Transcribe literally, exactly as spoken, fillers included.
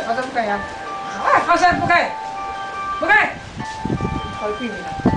我都不敢呀！啊，好像不开，不开，好避免。